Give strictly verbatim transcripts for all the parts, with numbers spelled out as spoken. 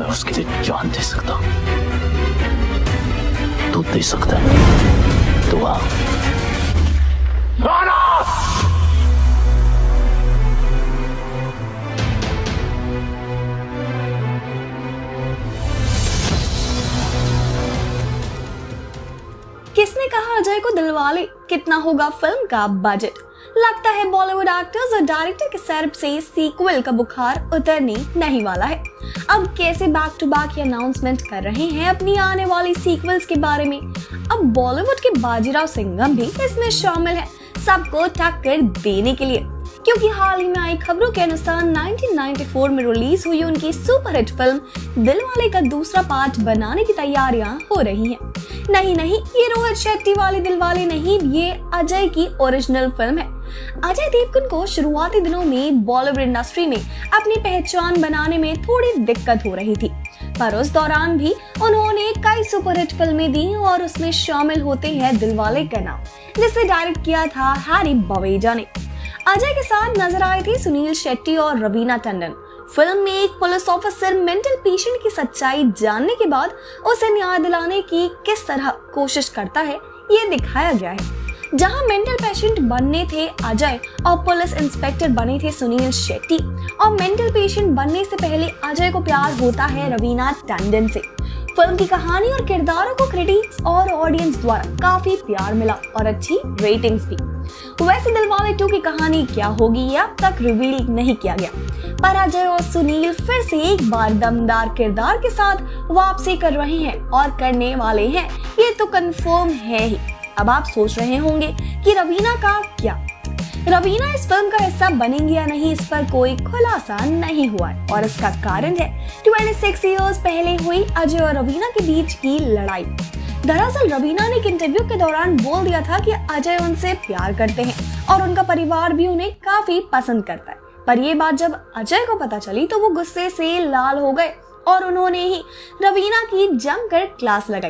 मैं उसके लिए जान दे सकता हूँ, तू दे सकता है तो आ। किसने कहा अजय को दिलवाले? कितना होगा फिल्म का बजट? लगता है बॉलीवुड एक्टर्स और डायरेक्टर के सर से सीक्वल का बुखार उतरने नहीं वाला है। अब कैसे बैक टू बैक अनाउंसमेंट कर रहे हैं अपनी आने वाली सीक्वल्स के बारे में। अब बॉलीवुड के बाजीराव सिंघम भी इसमें शामिल है, सबको टक्कर देने के लिए, क्योंकि हाल ही में आई खबरों के अनुसार उन्नीस सौ चौरानवे में रिलीज हुई उनकी सुपरहिट फिल्म दिलवाले का दूसरा पार्ट बनाने की तैयारियां हो रही हैं। नहीं नहीं, ये रोहित शेट्टी वाली दिलवाले नहीं, ये अजय की ओरिजिनल फिल्म है। अजय देवगन को शुरुआती दिनों में बॉलीवुड इंडस्ट्री में अपनी पहचान बनाने में थोड़ी दिक्कत हो रही थी, पर उस दौरान भी उन्होंने कई सुपरहिट फिल्में दी और उसमें शामिल होते हैं दिलवाले का नाम, जिसे डायरेक्ट किया था हैरी बवेजा ने। अजय के साथ नजर आए थे सुनील शेट्टी और रवीना टंडन। फिल्म में एक पुलिस ऑफिसर मेंटल पेशेंट की सच्चाई जानने के बाद उसे न्याय दिलाने की किस तरह कोशिश करता है, ये दिखाया गया है। जहां मेंटल पेशेंट बनने थे अजय और पुलिस इंस्पेक्टर बने थे सुनील शेट्टी, और मेंटल पेशेंट बनने से पहले अजय को प्यार होता है रवीना टंडन से। फिल्म की कहानी और किरदारों को क्रिटिक्स और ऑडियंस द्वारा काफी प्यार मिला और अच्छी रेटिंग्स भी। वैसे दिलवाले टू की कहानी क्या होगी ये अब तक रिवील नहीं किया गया, पर अजय और सुनील फिर से एक बार दमदार किरदार के साथ वापसी कर रहे हैं और करने वाले हैं, ये तो कंफर्म है ही। अब आप सोच रहे होंगे कि रवीना का क्या? रवीना इस फिल्म का हिस्सा बनेंगी या नहीं, इस पर कोई खुलासा नहीं हुआ है, और इसका कारण है छब्बीस इयर्स पहले हुई अजय और रवीना के बीच की लड़ाई। दरअसल रवीना ने एक इंटरव्यू के दौरान बोल दिया था कि अजय उनसे प्यार करते हैं और उनका परिवार भी उन्हें काफी पसंद करता है, पर ये बात जब अजय को पता चली तो वो गुस्से से लाल हो गए और उन्होंने ही रवीना की जमकर क्लास लगाई।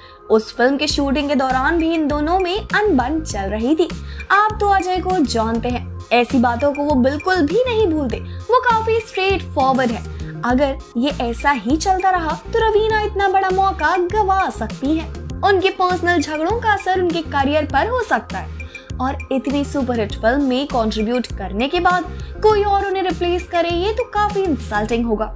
उस फिल्म के शूटिंग के दौरान भी इन दोनों में अनबन चल रही थी। आप तो अजय को जानते हैं, ऐसी बातों को वो बिल्कुल भी नहीं भूलते, वो काफी स्ट्रेट फॉरवर्ड है। अगर ये ऐसा ही चलता रहा तो रवीना इतना बड़ा मौका गवा सकती है। उनके पर्सनल झगड़ों का असर उनके करियर पर हो सकता है, और इतनी सुपरहिट फिल्म में कंट्रीब्यूट करने के बाद कोई और उन्हें रिप्लेस करे, ये तो काफी इंसल्टिंग होगा।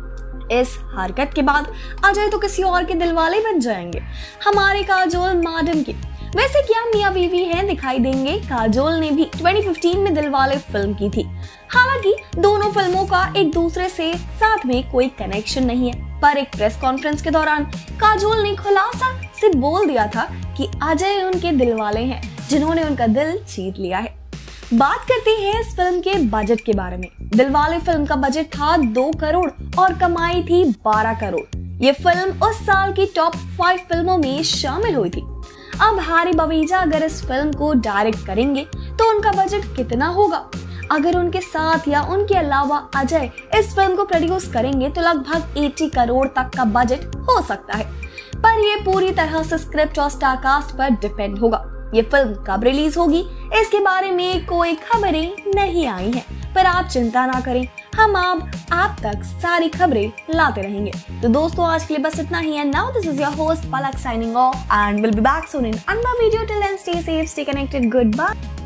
इस हरकत के बाद अजय तो किसी और के दिलवाले बन जाएंगे, हमारे काजोल मैडम के। वैसे क्या मियां बीवी हैं दिखाई देंगे? काजोल ने भी दो हज़ार पंद्रह में दिलवाले फिल्म की थी। हालांकि दोनों फिल्मों का एक दूसरे से साथ में कोई कनेक्शन नहीं है, पर एक प्रेस कॉन्फ्रेंस के दौरान काजोल ने खुलासा से बोल दिया था कि अजय उनके दिलवाले हैं जिन्होंने उनका दिल जीत लिया है। बात करते हैं इस फिल्म के बजट के बारे में। दिलवाले फिल्म का बजट था दो करोड़ और कमाई थी बारह करोड़। ये फिल्म उस साल की टॉप फाइव फिल्मों में शामिल हुई थी। अब हैरी बवेजा अगर इस फिल्म को डायरेक्ट करेंगे तो उनका बजट कितना होगा? अगर उनके साथ या उनके अलावा अजय इस फिल्म को प्रोड्यूस करेंगे तो लगभग अस्सी करोड़ तक का बजट हो सकता है, पर यह पूरी तरह से स्क्रिप्ट और स्टारकास्ट पर डिपेंड होगा। ये फिल्म कब रिलीज होगी इसके बारे में कोई खबरें नहीं आई हैं, पर आप चिंता ना करें, हम अब आप तक सारी खबरें लाते रहेंगे। तो दोस्तों आज के लिए बस इतना ही है। Now this is your host Palak signing off and will be back soon in another video. Till then stay safe, stay connected, good bye.